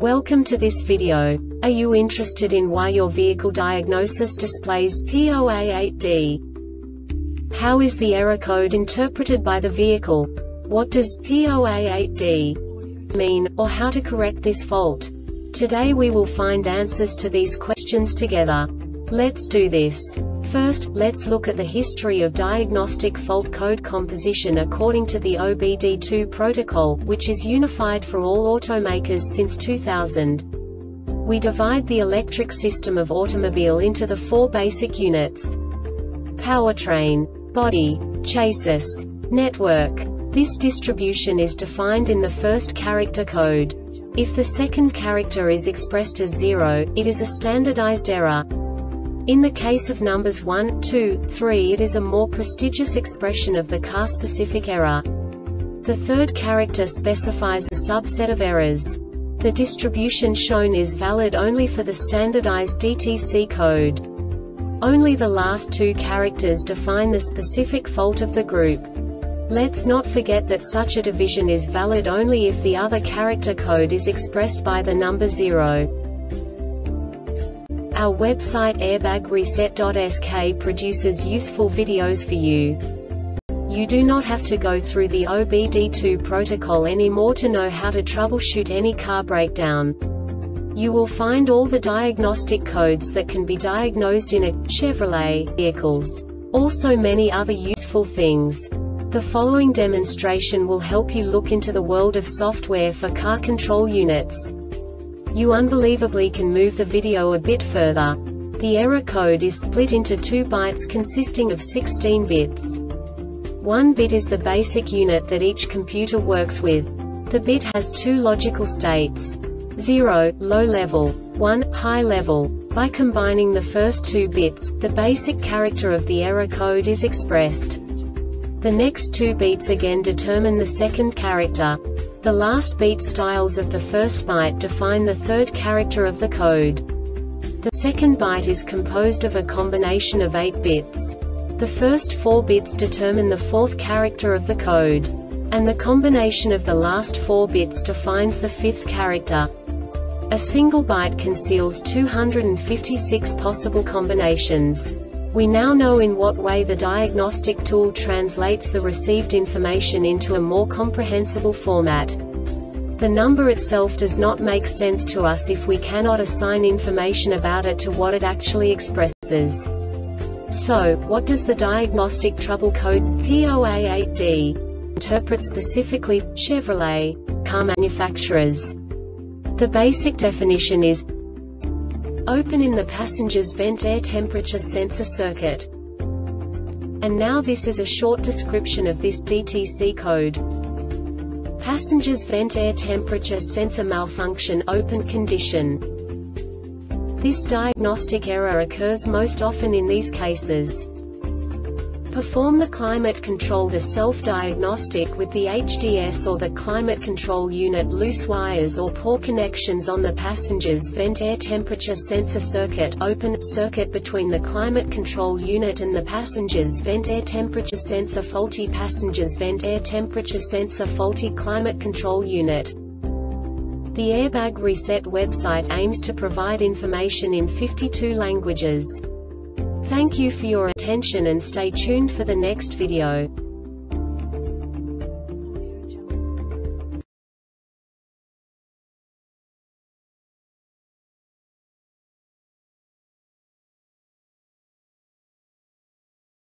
Welcome to this video. Are you interested in why your vehicle diagnosis displays P0A8D? How is the error code interpreted by the vehicle? What does P0A8D mean, or how to correct this fault? Today we will find answers to these questions together. Let's do this. First, let's look at the history of diagnostic fault code composition according to the OBD2 protocol, which is unified for all automakers since 2000. We divide the electric system of automobile into the four basic units: powertrain, body, chassis, network. This distribution is defined in the first character code. If the second character is expressed as 0, it is a standardized error. In the case of numbers 1, 2, 3, it is a more prestigious expression of the car-specific error. The third character specifies a subset of errors. The distribution shown is valid only for the standardized DTC code. Only the last two characters define the specific fault of the group. Let's not forget that such a division is valid only if the other character code is expressed by the number 0. Our website airbagreset.sk produces useful videos for you. You do not have to go through the OBD2 protocol anymore to know how to troubleshoot any car breakdown. You will find all the diagnostic codes that can be diagnosed in a Chevrolet vehicles. Also many other useful things. The following demonstration will help you look into the world of software for car control units. You unbelievably can move the video a bit further. The error code is split into 2 bytes consisting of 16 bits. 1 bit is the basic unit that each computer works with. The bit has 2 logical states: 0, low level, 1, high level. By combining the first 2 bits, the basic character of the error code is expressed. The next 2 beats again determine the second character. The last beat styles of the first byte define the third character of the code. The second byte is composed of a combination of 8 bits. The first 4 bits determine the fourth character of the code. And the combination of the last 4 bits defines the fifth character. A single byte conceals 256 possible combinations. We now know in what way the diagnostic tool translates the received information into a more comprehensible format. The number itself does not make sense to us if we cannot assign information about it to what it actually expresses. So, what does the diagnostic trouble code P0A8D interpret specifically for Chevrolet car manufacturers? The basic definition is: open in the passenger's vent air temperature sensor circuit. And now this is a short description of this DTC code. Passenger's vent air temperature sensor malfunction, open condition. This diagnostic error occurs most often in these cases. Perform the climate control. The self-diagnostic with the HDS or the climate control unit. Loose wires or poor connections on the passenger's vent air temperature sensor circuit. Open circuit between the climate control unit and the passenger's vent air temperature sensor. Faulty passenger's vent air temperature sensor. Faulty climate control unit. The Airbag Reset website aims to provide information in 52 languages. Thank you for your attention and stay tuned for the next video.